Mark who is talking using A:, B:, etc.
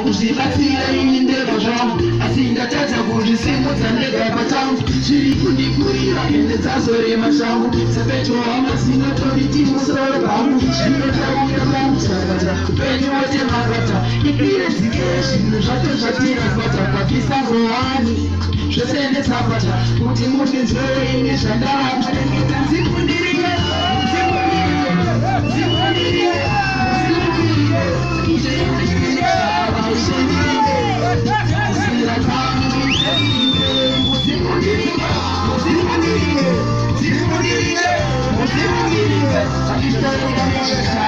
A: kuzvibatsira ini ndega zvangu asi ndatadza kuzvisimudza ndega patangu chiri kundikurira ende dzazorema shangu sepeto hama tori musoro pangu zvinotaura pamuchakata upenyu wote makata ikire dzike zvinhu zvacho zvatirapata pakisangohani zvose ndesapata kuti mundinzwere ini zvandavarengeta nzikundirire I'm